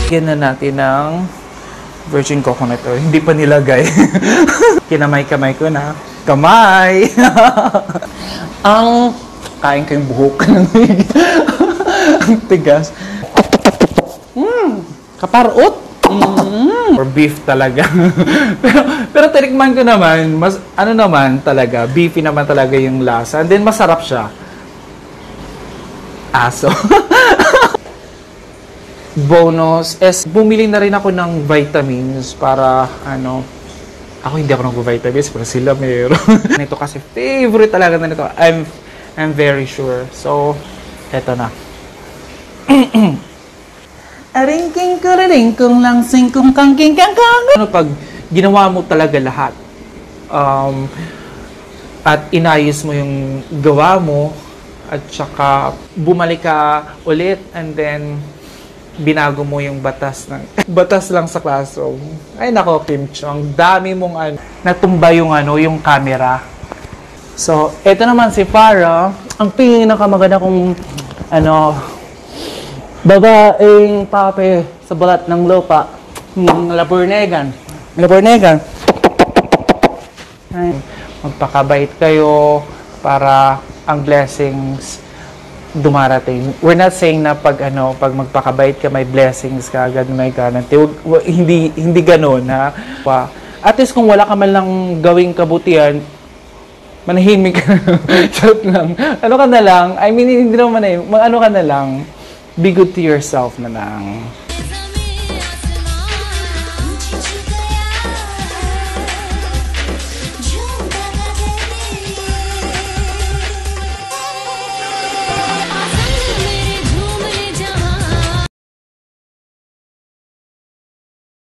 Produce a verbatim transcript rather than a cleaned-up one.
Lagyan na natin ng virgin coconut oil. Hindi pa nilagay. Kinamay-kamay ko na. Kamay! Ang kain ko yung buhok. Ang tigas. Mmm! Kaparot! Mm. Or beef talaga. pero, pero tinikman ko naman, mas, ano naman talaga, beefy naman talaga yung lasa. And then masarap siya. Aso. Bonus is, bumili na rin ako ng vitamins para, ano, ako hindi ako nag-vitamins, pero sila meron. Ito kasi favorite talaga na nito. I'm, I'm very sure. So, eto na. Aringking kung lang singkong kangking kangkang. Ano pag ginawa mo talaga lahat, um, at inayos mo yung gawa mo, at saka bumalik ka ulit, and then binago mo yung batas ng batas lang sa classroom. Ay nako, Kim Chong, dami mong ano, natumba yung ano, yung camera. So, eto naman si Farah, ang pinakamaganda kong ano, babaeng pape sa balat ng lupa. ng Labornegan. Labornegan. Ay, magpakabait kayo para ang blessings dumarating. We're not saying na pag ano, pag magpakabait ka may blessings ka agad, may guarantee. Hindi hindi ganoon, ha. At least kung wala ka man lang gawing kabutihan, manahimik ka. Joke lang. Ano ka na lang? I mean, hindi naman eh. Mag-ano ka na lang. Be good to yourself na lang.